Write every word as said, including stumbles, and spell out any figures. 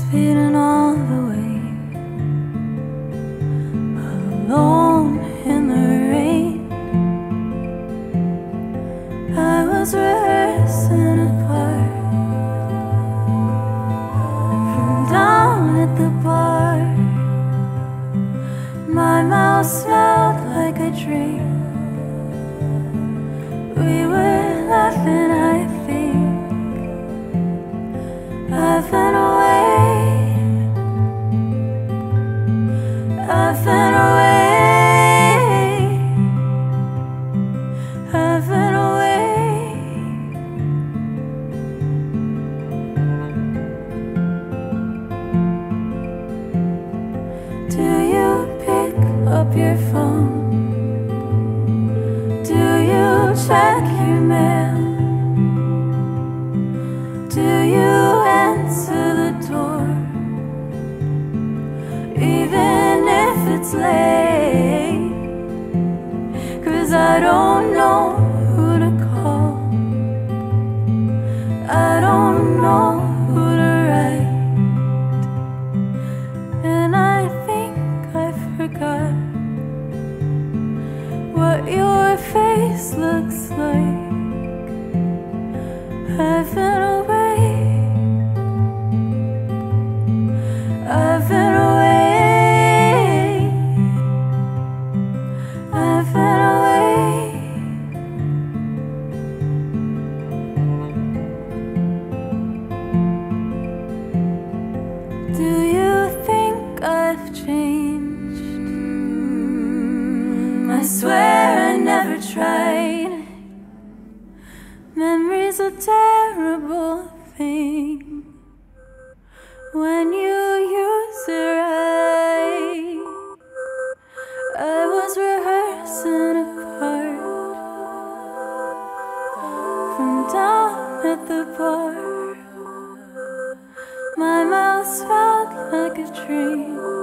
fading all the way, alone in the rain. I was rehearsing a part from down at the bar. My mouth smelled like a drink. We were laughing, I think. I've been away, I've been away, I've been away. Do you pick up your phone? Do you check your mail? Do you answer the door, even if it's late? 'Cause I don't know who to call, I don't know who to write, and I think I forgot what your face looks like. I've been away, I've been away, I've been away. Do you think I've changed? I swear I never tried. Memory's a terrible thing when you use it right. I was rehearsing a part from down at the bar. My mouth smelled like a dream.